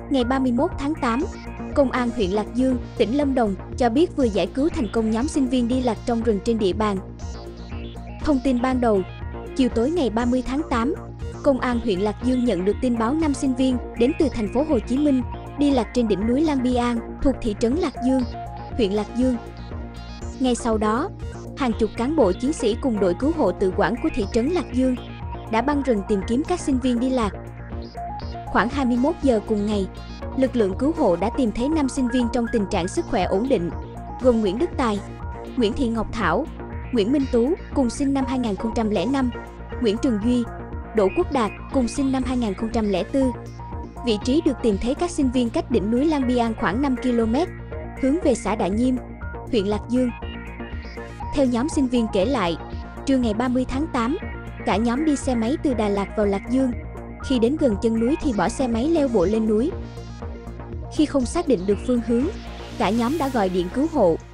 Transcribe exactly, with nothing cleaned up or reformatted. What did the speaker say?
Ngày ba mươi mốt tháng tám, Công an huyện Lạc Dương, tỉnh Lâm Đồng cho biết vừa giải cứu thành công nhóm sinh viên đi lạc trong rừng trên địa bàn. Thông tin ban đầu, chiều tối ngày ba mươi tháng tám, Công an huyện Lạc Dương nhận được tin báo năm sinh viên đến từ thành phố Hồ Chí Minh đi lạc trên đỉnh núi Lang Biang thuộc thị trấn Lạc Dương, huyện Lạc Dương. Ngay sau đó, hàng chục cán bộ chiến sĩ cùng đội cứu hộ tự quản của thị trấn Lạc Dương đã băng rừng tìm kiếm các sinh viên đi lạc. Khoảng hai mươi mốt giờ cùng ngày, lực lượng cứu hộ đã tìm thấy năm sinh viên trong tình trạng sức khỏe ổn định, gồm Nguyễn Đức Tài, Nguyễn Thị Ngọc Thảo, Nguyễn Minh Tú cùng sinh năm hai nghìn không trăm lẻ năm, Nguyễn Trường Duy, Đỗ Quốc Đạt cùng sinh năm hai nghìn không trăm lẻ tư. Vị trí được tìm thấy các sinh viên cách đỉnh núi Lang Biang khoảng năm ki lô mét, hướng về xã Đại Nhiêm, huyện Lạc Dương. Theo nhóm sinh viên kể lại, trưa ngày ba mươi tháng tám, cả nhóm đi xe máy từ Đà Lạt vào Lạc Dương. Khi đến gần chân núi thì bỏ xe máy leo bộ lên núi. Khi không xác định được phương hướng, cả nhóm đã gọi điện cứu hộ.